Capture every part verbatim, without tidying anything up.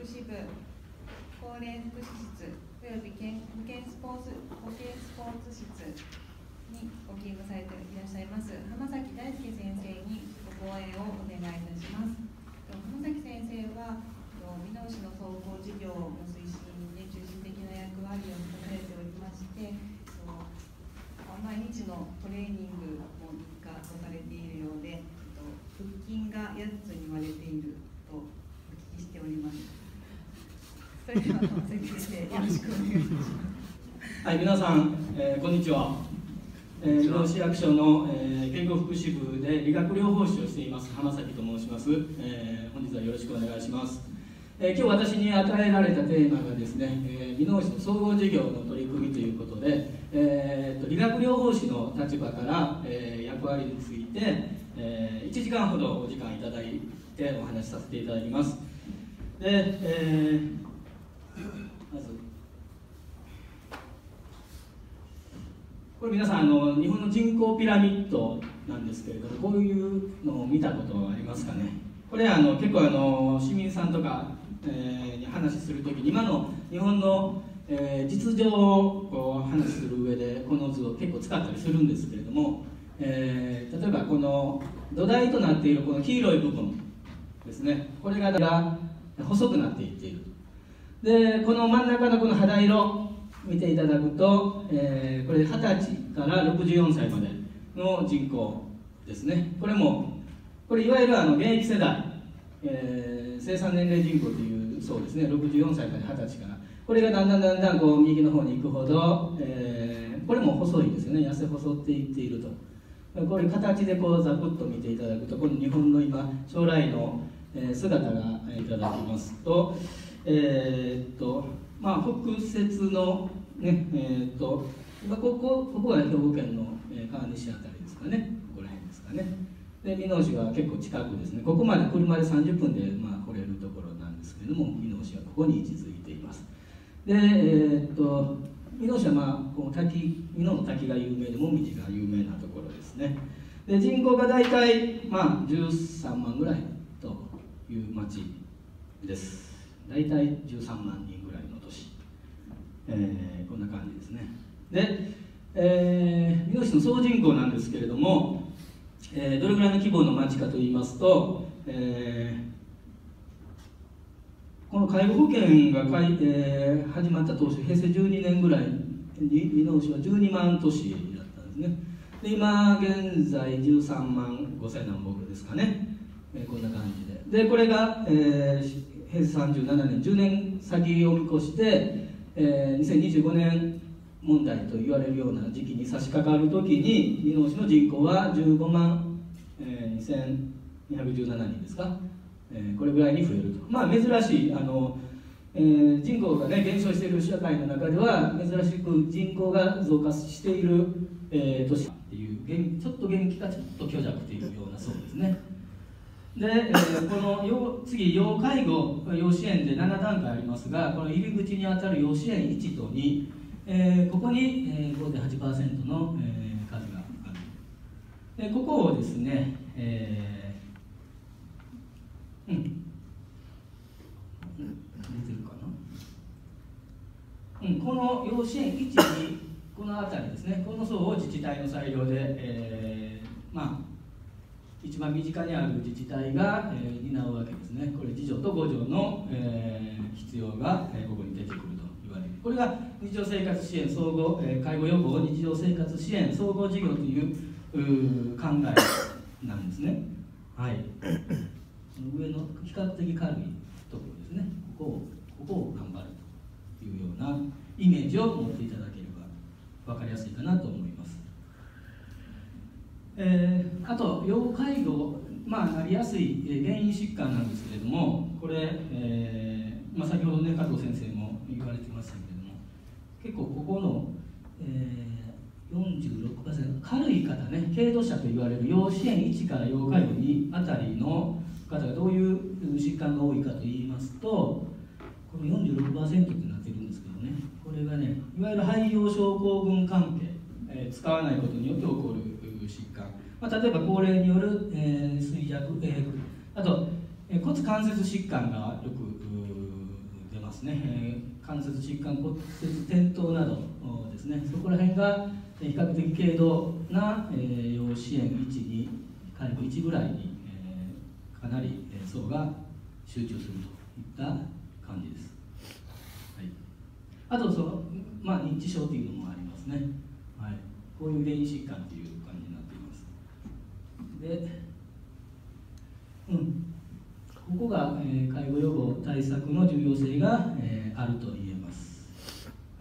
祉部高齢福祉室および保健スポーツ保健スポーツ室にご勤務されていらっしゃいます浜崎大輔先生にご講演をお願いいたします。浜崎先生は箕面市の総合事業の推進で中心的な役割を果たされておりまして、毎日のトレーニングも日課とされているようで、腹筋がやっつに割れているとお聞きしております。それでは浜崎先生、よろしくお願いします。 はい、皆さん、えー、こんにちは。箕面市役所の、えー、健康福祉部で理学療法士をしています浜崎と申します。えー、本日はよろしくお願いします。えー、今日私に与えられたテーマがですね、えー、箕面市の総合事業の取り組みということで、えー、と理学療法士の立場から、えー、役割について、えー、いちじかんほどお時間いただいてお話しさせていただきます。で、えー、まずこれ皆さんあの日本の人口ピラミッドなんですけれども、こういうのを見たことはありますかね。これはあの結構あの市民さんとか、えー、に話しするときに今の日本のえー、実情をこう話する上でこの図を結構使ったりするんですけれども、えー、例えばこの土台となっているこの黄色い部分ですね、これが細くなっていっている。でこの真ん中のこの肌色見ていただくと、えー、これはたちからろくじゅうよんさいまでの人口ですね。これもこれいわゆるあの現役世代、えー、生産年齢人口というそうですね、ろくじゅうよんさいからはたちから、これがだんだんだんだんこう右の方に行くほど、えー、これも細いですよね、痩せ細っていっていると。これ形でこうざくっと見ていただくと、この日本の今将来の姿がいただきますと、えー、っとまあ北節のね、えー、っとここここが兵庫県の川西あたりですかね、ここら辺ですかね。で箕面市は結構近くですね、ここまで車でさんじゅっぷんでまあ来れるところなんですけれども、箕面市はここに位置づいています。で、えー、っと箕面市は、まあ、この滝箕面の滝が有名で紅葉が有名なところですね。で人口が大体、まあ、じゅうさんまんぐらいという町です。大体じゅうさんまんにんぐらいの都市、えー、こんな感じですね。で、えー、箕面市の総人口なんですけれども、えー、どれぐらいの規模の町かといいますと、えーこの介護保険がかい、えー、始まった当初、へいせいじゅうにねんぐらいに箕面市はじゅうにまん都市だったんですね。で今現在じゅうさんまんごせんなんぼですかね、えー、こんな感じで。でこれが、えー、へいせいさんじゅうななねんじゅうねん先を見越して、えー、にせんにじゅうごねん問題と言われるような時期に差し掛かるときに箕面市の人口はじゅうごまんにせんにひゃくじゅうななにんですか、えー、これぐらいに増えると。まあ珍しいあの、えー、人口が、ね、減少している社会の中では珍しく人口が増加している、えー、都市っていうちょっと元気かちょっと虚弱というようなそうですね。で、えー、この要次要介護要支援でななだんかいありますが、この入り口にあたる要支援いちとに、えー、ここに、えー、ごてんはちパーセント の、えー、数がある。でここをですね、えーうん、出てるかな、うん、この要支援いちにこの辺りですね、この層を自治体の裁量で、えー、まあ一番身近にある自治体が、えー、担うわけですね。これ自助と互助の、えー、必要が、えー、ここに出てくると言われる。これが日常生活支援総合、えー、介護予防日常生活支援総合事業という、う考えなんですね。はい上の比較的軽いところですね、ここをここを頑張るというようなイメージを持っていただければ分かりやすいかなと思います。えー、あと要介護、まあ、なりやすい原因疾患なんですけれども、これ、えーまあ、先ほどね加藤先生も言われてましたけれども、結構ここの、えー、よんじゅうろくパーセント 軽い方ね、軽度者と言われる要支援いちから要介護にあたりの方がどういう疾患が多いかといいますと、この よんじゅうろくパーセント ってなってるんですけどね、これがね、いわゆる肺葉症候群関係、えー、使わないことによって起こる疾患、まあ、例えば高齢による、えー、衰弱、えー、あと、えー、骨関節疾患がよくますね、えー、関節疾患、骨折、転倒などですね、そこら辺が比較的軽度な、えー、要支援いちに、介護いちぐらいに、えー、かなり層が集中するといった感じです。はい、あとその、まあ、認知症というのもありますね。はい、こういう遺伝子疾患という感じになっています。で、うん、ここが、えー、介護予防対策の重要性が、えー、あると言えます。はい、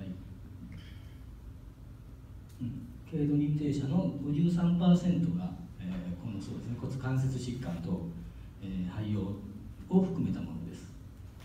うん、軽度認定者の ごじゅうさんパーセント が、えー、このそうですね、骨関節疾患と、えー、肺葉を含めたものです。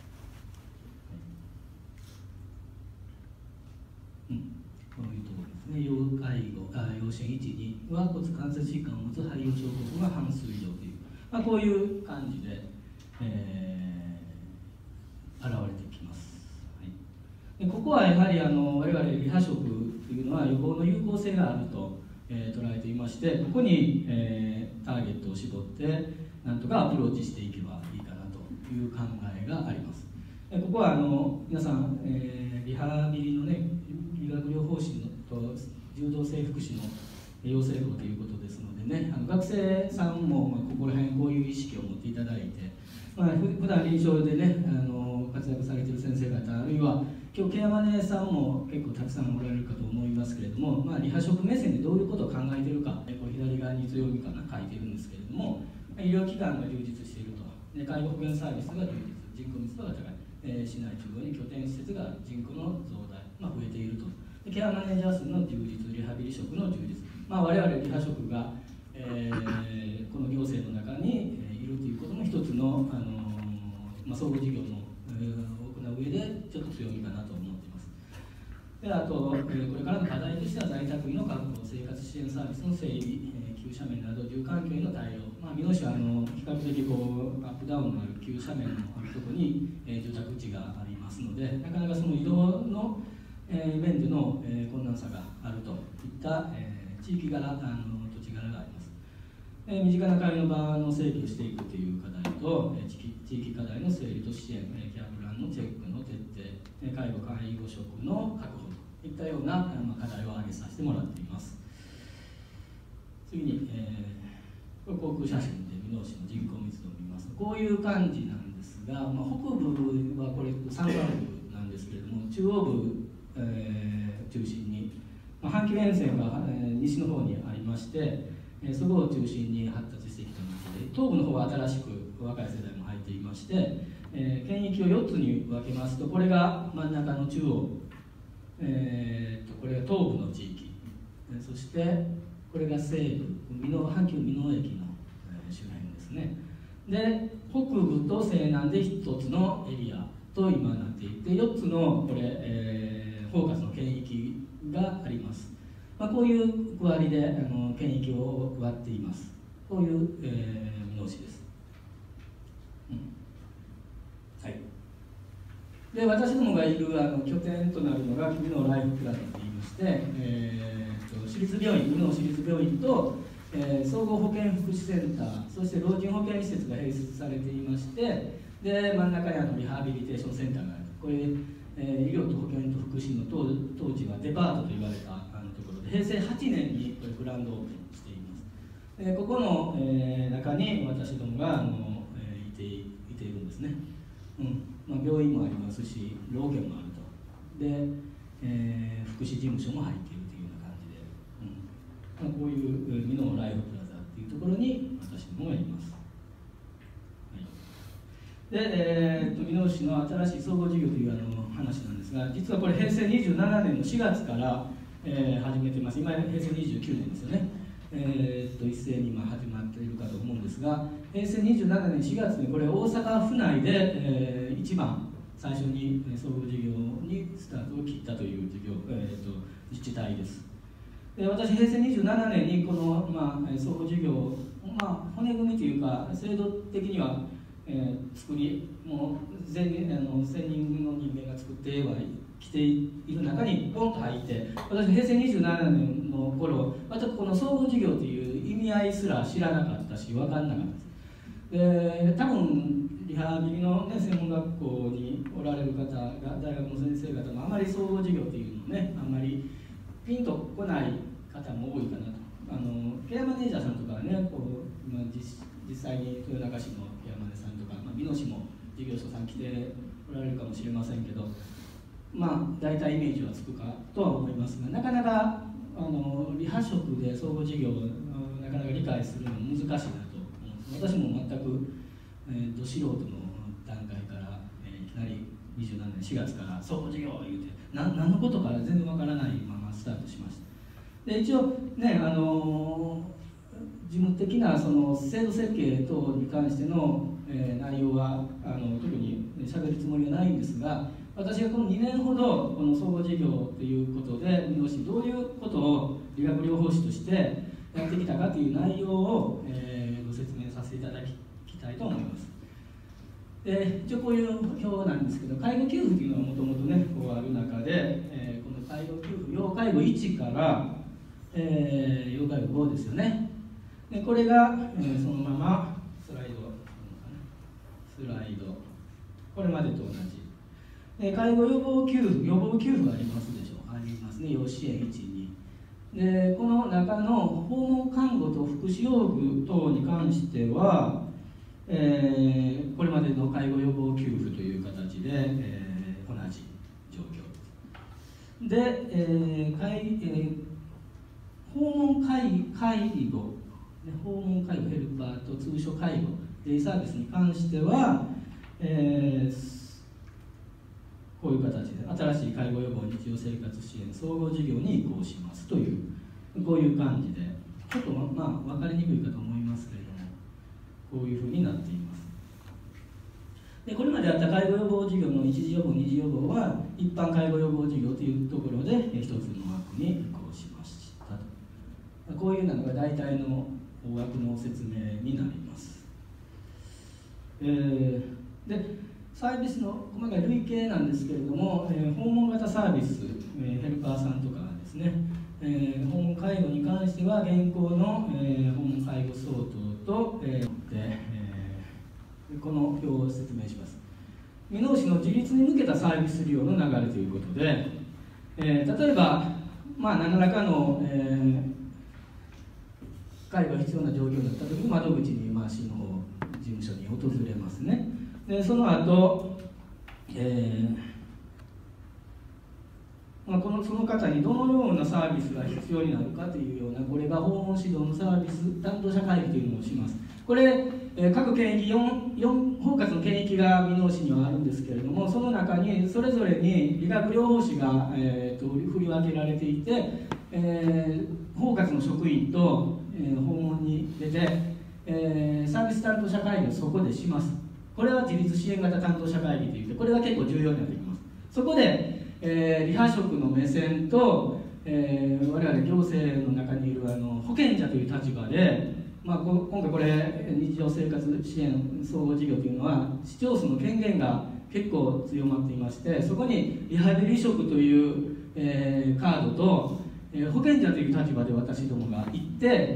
はい、うん、こういうところですね。要介護、あ要支援いちには骨関節疾患を持つ肺葉症候群が半数以上という、まあ、こういう感じで、えー、現れてきます。はい、でここはやはりあの我々リハ食というのは予防の有効性があると、えー、捉えていまして、ここに、えー、ターゲットを絞ってなんとかアプローチしていけばいいかなという考えがあります。でここはあの皆さん、えー、リハビリのね、理学療法士のと柔道整復師の養成校ということですのでね、あの学生さんも、まあ、ここら辺こういう意識を持っていただいて、まあ、普段臨床でねあの活躍されている先生方、あるいは今日ケアマネさんも結構たくさんおられるかと思いますけれども、まあ、リハ食目線でどういうことを考えているか、これ左側に強みかな書いているんですけれども、医療機関が充実していると、で介護保険サービスが充実、人口密度が高い、えー、市内中央に拠点施設が人口の増大、まあ、増えていると、でケアマネージャー数の充実、リハビリ職の充実、まあ、我々リハ職が、えー、この行政の中に、えー、いるということも一つの、あのーまあ、総合事業の、えー、行う上でちょっと強みかなと思っています。であと、えー、これからの課題としては在宅医の確保、生活支援サービスの整備、えー、急斜面など住環境への対応、まあ、美濃市はあの比較的こうアップダウンのある急斜面のあるところに、えー、住宅地がありますので、なかなかその移動の、えー、面での、えー、困難さがあるといった、えー、地域柄、あの土地柄があります。えー、身近な会の場の整備をしていくという課題と、えー、地域地域課題の整理と支援、えー、ケアプランのチェックの徹底、えー、介護介護職の確保といったような、まあ、課題を挙げさせてもらっています。次に、えー、これ航空写真で美濃市の人口密度を見ますとこういう感じなんですが、まあ、北部はこれ山間部なんですけれども、中央部、えー、中心に、まあ、阪急沿線が、えー、西の方にありまして、えー、そこを中心に発達してきた町で、東部の方は新しく若い世代も入っていまして、えー、県域をよっつに分けますと、これが真ん中の中央、えー、とこれが東部の地域、えー、そしてこれが西部、美濃阪急美濃駅の、えー、周辺ですね。で北部と西南で一つのエリアと今なっていて、よっつのこれ、えー、フォーカスの県域があります。まあ、こういう区割りであの県域を割っています。こういう、えー、美濃市です。うん、はい。で私どもがいるあの拠点となるのが美濃ライフプラザといいまして、えー、と私立病院、美濃市立病院と、えー、総合保健福祉センター、そして老人保健施設が併設されていまして、で真ん中にあのリハビリテーションセンターがある。これ、えー、医療と保健と福祉の当当時はデパートと言われたあのところで、平成はちねんにこれグランドオープンしています。でここの、えー、中に私どもがあの、えー、いていているんですね。うんまあ、病院もありますし、老健もあると。で、えー、福祉事務所も入っているというような感じで、うんまあ、こういう美濃ライフプラザっていうところに私どもがいます。で、えー、と美濃市の新しい総合事業というあの話なんですが、実はこれ平成にじゅうななねんのしがつから、えー、始めてます。今平成にじゅうきゅうねんですよね。えー、と一斉に今始まっているかと思うんですが、平成にじゅうななねんしがつにこれ大阪府内で、えー、一番最初に総合事業にスタートを切ったという事業、えー、と自治体です。で私平成にじゅうななねんにこの、まあ、総合事業、まあ、骨組みというか制度的にはえー、作りもう全あの専任の人間が作ってはきている中にポンと入って、私平成にじゅうななねんの頃私この総合事業という意味合いすら知らなかったし分かんなかったです。 で多分リハビリの、ね、専門学校におられる方が大学の先生方もあまり総合授業というのをねあんまりピンとこない方も多いかなと。あのケアマネージャーさんとかはねこう今 実, 実際に豊中市のケアマネさんとか、まあ、美濃市も事業所さん来ておられるかもしれませんけど、まあ大体イメージはつくかとは思いますが、なかなかあの理派職で総合事業をなかなか理解するのは難しいなと思います。私も全く、えー、と素人の段階から、えー、いきなりにじゅうななねんしがつから総合事業を言うてな何のことか全然わからないままスタートしました。で一応ね、あのー、事務的なその制度設計等に関しての、えー、内容はあの特に喋るつもりはないんですが、私がこのにねんほどこの総合事業ということで美濃市どういうことを理学療法士としてやってきたかという内容を、えー、ご説明させていただきたいと思います。で一応こういう表なんですけど、介護給付というのはもともとねこうある中で、えー、この介護給付要介護いちから、えー、要介護ごですよね。でこれが、えー、そのままスライドスライドこれまでと同じ。介護予防給付、予防給付がありますでしょう、ありますね、要支援いち、に。で、この中の訪問看護と福祉用具等に関しては、えー、これまでの介護予防給付という形で、えー、同じ状況です。で、えー介えー、訪問介介護、訪問介護ヘルパーと通所介護、デイサービスに関しては、えーこういう形で新しい介護予防日常生活支援総合事業に移行しますというこういう感じでちょっとまあ分かりにくいかと思いますけれどもこういうふうになっています。でこれまであった介護予防事業の一次予防二次予防は一般介護予防事業というところで一つの枠に移行しましたと、こういうのが大体の大枠の説明になります。えー、でサービスの細かい類型なんですけれども、えー、訪問型サービス、えー、ヘルパーさんとかですね、えー、訪問介護に関しては現行の、えー、訪問介護相当と、えーでえー、この表を説明します。美濃市の自立に向けたサービス利用の流れということで、えー、例えば、まあ、何らかの、えー、介護が必要な状況だったときに窓口に、まあ、市の方事務所に訪れますね。でその後、えーまあ、このその方にどのようなサービスが必要になるかというようなこれが訪問指導のサービス担当者会議というのをします。これ、えー、各県域 4, 4包括の県域が美濃市にはあるんですけれども、その中にそれぞれに理学療法士が、えー、と振り分けられていて、えー、包括の職員と、えー、訪問に出て、えー、サービス担当者会議をそこでします。これは自立支援型担当者会議といって、これが結構重要になってきます。そこで、えー、リハ職の目線と、えー、我々行政の中にいるあの保険者という立場で、まあ、こ今回これ日常生活支援総合事業というのは市町村の権限が結構強まっていまして、そこにリハビリ職という、えー、カードと、えー、保険者という立場で私どもが行って、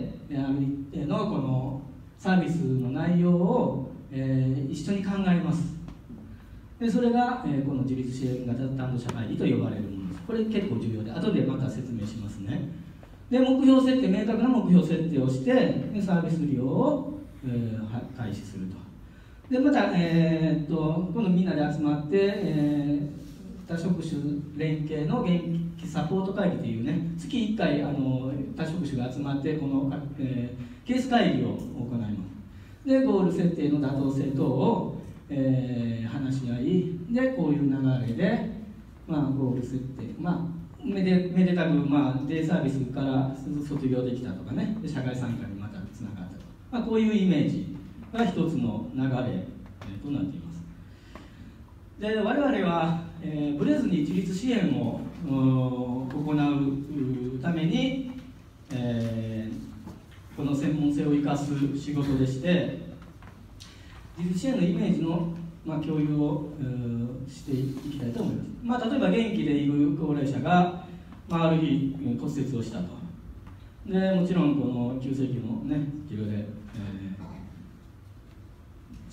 えー、のこのサービスの内容をえー、一緒に考えます。でそれが、えー、この自立支援型担当者会議と呼ばれるものです。これ結構重要で後でまた説明しますね。で目標設定、明確な目標設定をしてでサービス利用を、えー、開始すると。でまた、えー、っと今度みんなで集まって、えー、多職種連携の現役サポート会議というね、月いっかいあの多職種が集まってこの、えー、ケース会議を行います。でゴール設定の妥当性等を、えー、話し合いでこういう流れで、まあ、ゴール設定、まあ、めでめでたく、まあ、デイサービスから卒業できたとかね、で社会参加にまたつながったとか、まあ、こういうイメージが一つの流れ、えー、となっています。で我々は、えー、ブレずに自立支援を行うために、えーこの専門性を生かす仕事でして、自立支援のイメージの、まあ、共有を、えー、していきたいと思います。まあ、例えば元気でいる高齢者が、まあ、ある日骨折をしたと。でもちろんこの急性期のね治療で、え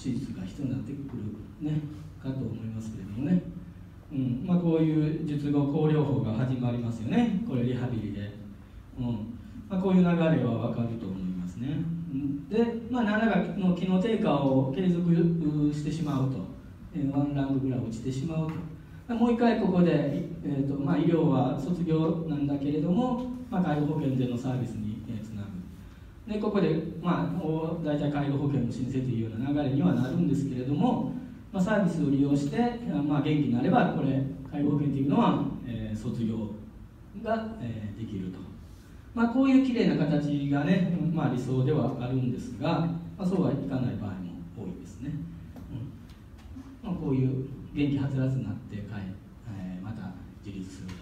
手術が必要になってくる、ね、かと思いますけれどもね、うんまあ、こういう術後抗療法が始まりますよね、これリハビリで、うんまあ、こういう流れは分かると思いますね。で、まあ、何らかの機能低下を継続してしまうと、ワンランクぐらい落ちてしまうと、もう一回ここで、えーとまあ、医療は卒業なんだけれども、まあ、介護保険でのサービスにつなぐ。でここで、まあ、大体介護保険の申請というような流れにはなるんですけれども、まあ、サービスを利用して、まあ、元気になれば、これ介護保険というのは、えー、卒業が、えー、できると。まあ、こういうきれいな形がね、まあ、理想ではあるんですが、まあ、そうはいかない場合も多いですね。うんまあ、こういう元気はつらつになって帰、えー、また自立すると。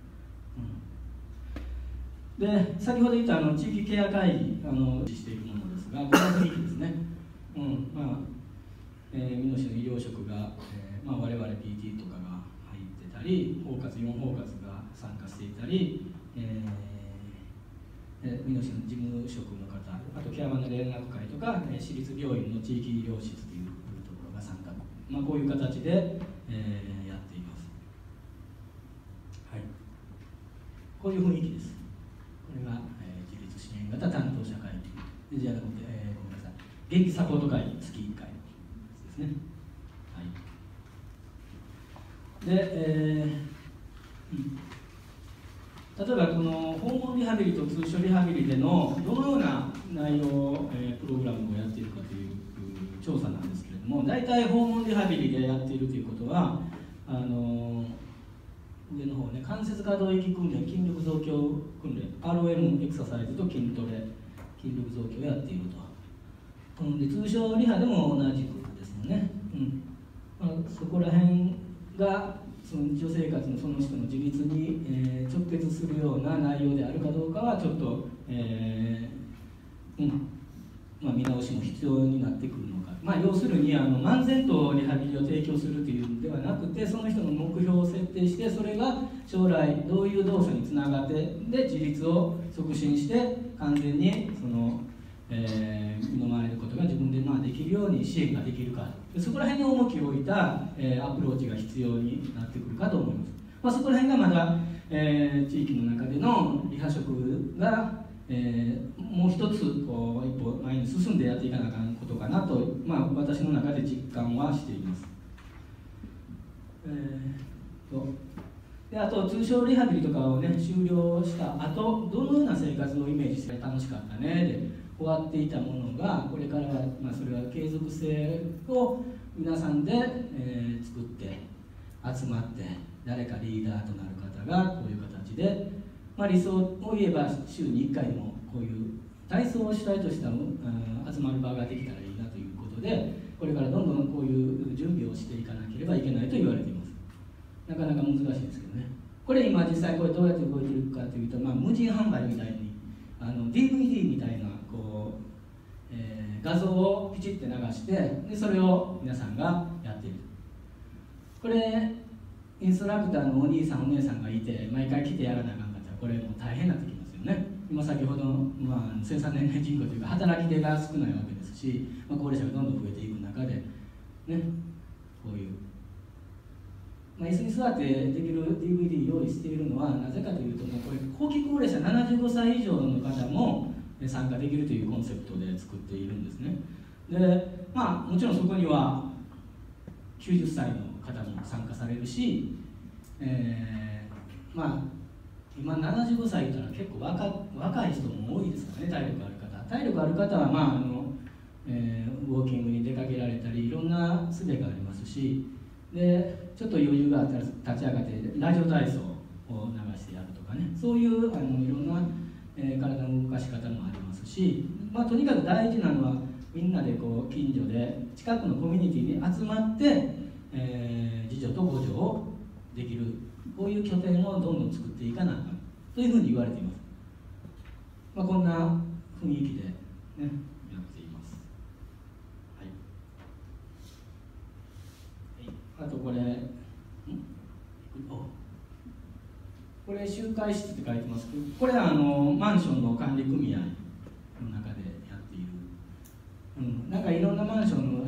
うん、で先ほど言ったあの地域ケア会議あのしているものですが、この雰囲気ですね。うんまあえー、美濃市の医療職が、えーまあ、我々 ピーティー とかが入ってたり、包括よん包括が参加していたり、えー美濃市の事務職の方、あとケアマンの連絡会とか、えー、市立病院の地域医療室というところが参加、まあ、こういう形で、えー、やっています。はい、こういう雰囲気です。これが、えー、自立支援型担当者会議じゃなくて、えー、ごめんなさい、元気サポート会議月いっかいですね。はい、で、えーうん例えばこの訪問リハビリと通所リハビリでのどのような内容、えー、プログラムをやっているかという調査なんですけれども、大体訪問リハビリでやっているということは、あの上の方ね、関節可動域訓練、筋力増強訓練、アールオーエム エクササイズと筋トレ、筋力増強をやっていると。うん、で通所リハでも同じくですよね。うんまあ、そこら辺がその日常生活のその人の自立に、えー、直結するような内容であるかどうかはちょっと、えーうんまあ、見直しも必要になってくるのか、まあ、要するにあの漫然とリハビリを提供するというのではなくて、その人の目標を設定して、それが将来どういう動作につながってで自立を促進して完全にその、えー、身の回りのことが自分でまあできるように支援ができるか、そこら辺に重きを置いた、えー、アプローチが必要になってくるかと思います。まあ、そこら辺がまだ、えー、地域の中でのリハ職が、えー、もう一つこう一歩前に進んでやっていかなあかんことかなと、まあ、私の中で実感はしています。えー、とであと通所リハビリとかをね終了した後、どのような生活をイメージして楽しかったねで終わっていたものが、これからは、まあ、それは継続性を皆さんで、えー、作って集まって誰かリーダーとなる方がこういう形で、まあ、理想を言えば週にいっかいでもこういう体操を主体とした、うん、集まる場ができたらいいなということで、これからどんどんこういう準備をしていかなければいけないと言われています。なかなか難しいですけどね。これ今実際これどうやって動いているかというと、まあ、無人販売みたいにあの ディーブイディー みたいなこう、えー、画像をピチッて流して、でそれを皆さんがやっている。これインストラクターのお兄さんお姉さんがいて毎回来てやらなあかんかったら、これもう大変になってきますよね。今先ほどの、まあ、生産年齢人口というか働き手が少ないわけですし、まあ、高齢者がどんどん増えていく中でね、こういう、まあ、椅子に座ってできる ディーブイディー 用意しているのはなぜかというと、もうこれ後期高齢者ななじゅうごさい以上の方も参加できるというコンセプトで作っているんですね。で、まあ、もちろんそこにはきゅうじゅっさいの方も参加されるし、えー、まあ今ななじゅうごさいというのは結構 若, 若い人も多いですからね。体力ある方体力ある方は、まああのえー、ウォーキングに出かけられたりいろんな術がありますし、でちょっと余裕があったら立ち上がってラジオ体操を流してやるとかね、そういうあのいろんな、えー、体の動かし方もありますし、まあ、とにかく大事なのはみんなでこう近所で近くのコミュニティに集まって、えー、自助と互助をできる、こういう拠点をどんどん作っていかなあかんというふうに言われています。まあ、こんな雰囲気で、ね、やっています。はい、あとこれんこれ集会室って書いてますけど、これはあのマンションの管理組合の中でやっている、うん、なんかいろんなマンションの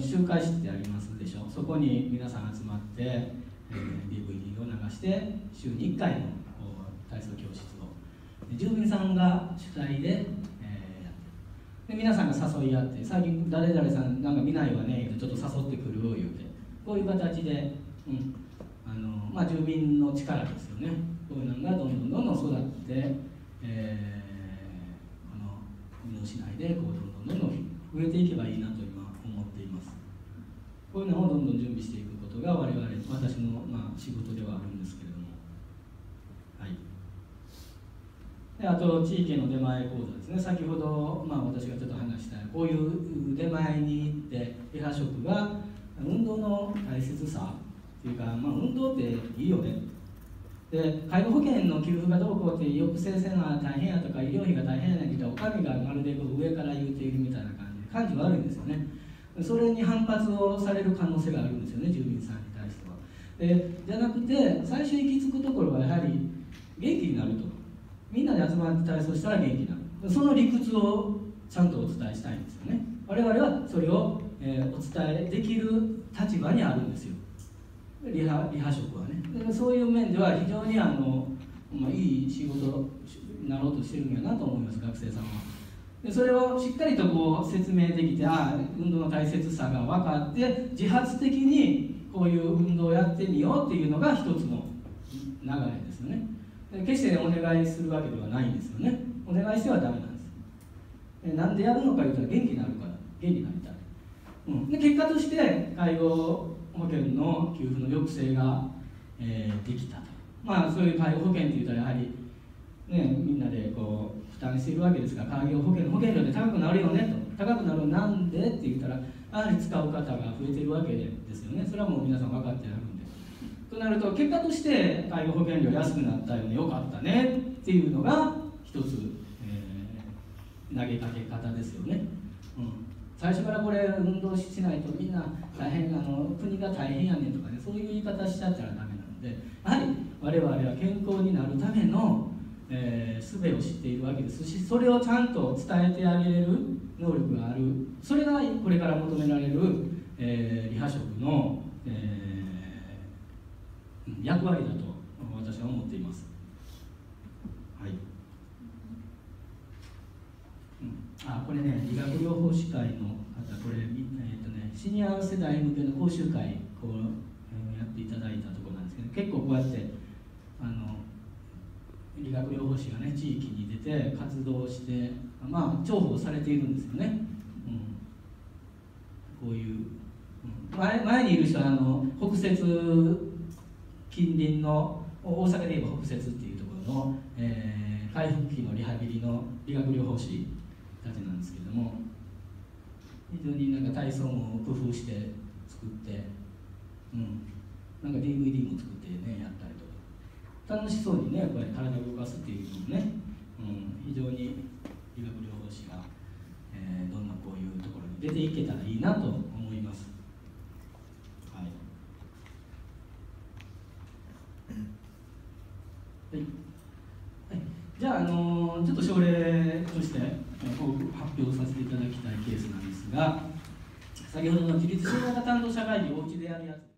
集会室ってありますでしょ。そこに皆さん集まって、えー、ディーブイディー を流して週にいっかいの体操教室を住民さんが主体で、えー、やってで皆さんが誘い合って最近誰々さんなんか見ないわねちょっと誘ってくる言うてこういう形で、うんあのまあ、住民の力ですよね。こういうのがどんどんどんどん育って、えー、この国の市内でこうどんどんどんどん増えていけばいいなと今思っています。こういうのをどんどん準備していくことが我々私の、まあ、仕事ではあるんですけれども、はい、であと地域の出前講座ですね。先ほど、まあ、私がちょっと話したこういう出前に行ってリハ職が運動の大切さっていうか、まあ、運動っていいよね。で介護保険の給付がどうこうって抑制せな大変やとか医療費が大変やねんけどお上がまるでこう上から言うているみたいな感じで感じ悪いんですよね。それに反発をされる可能性があるんですよね、住民さんに対しては。でじゃなくて最初行き着くところはやはり元気になると。みんなで集まって体操したら元気になる。その理屈をちゃんとお伝えしたいんですよね。我々はそれを、えー、お伝えできる立場にあるんですよ、リハ、リハ職はね。でそういう面では非常にあの、まあ、いい仕事になろうとしてるんやなと思います、学生さんは。でそれをしっかりとこう説明できて、ああ運動の大切さが分かって自発的にこういう運動をやってみようっていうのが一つの流れですよね。で決してお願いするわけではないんですよね。お願いしてはダメなんです。でなんでやるのか言ったら元気になるから、元気になりたい、うん、で結果として介護保険の給付の抑制が、えー、できたと。まあそういう介護保険って言ったらやはりね、みんなでこう負担しているわけですが、介護保険の保険料で高くなるよねと。高くなるなんでって言ったら、やはり使う方が増えているわけですよね。それはもう皆さん分かってあるんで。となると、結果として介護保険料安くなったよね、よかったねっていうのが一つ、えー、投げかけ方ですよね。うん、最初からこれ運動しないとみんな大変あの国が大変やねんとかね、そういう言い方しちゃったらダメなので、やはり我々は健康になるためのえー、術を知っているわけですし、それをちゃんと伝えてあげれる能力がある、それがこれから求められる、えー、リハ職の、えー、役割だと私は思っています。はい、うん、あこれね、理学療法士会の方、これ、えーとね、シニア世代向けの講習会こう、えー、やっていただいたところなんですけど、結構こうやってあの理学療法士がね地域に出て活動してまあ重宝されているんですよね、うん、こういう、うん、前, 前にいる人はあの北摂近隣の大阪で言えば北摂っていうところの、えー、回復期のリハビリの理学療法士たちなんですけれども、非常になんか体操も工夫して作って、うん、なんか ディーブイディー も作ってねやったりとか楽しそうにね、これ体を動かすっていうのもね、うん、非常に理学療法士が、えー、どんなこういうところに出ていけたらいいなと思います。はい。はい。はい、じゃあ、あのー、ちょっと症例として、えー、こう発表させていただきたいケースなんですが、先ほどの自立障害型担当者会議おうちでやるやつ。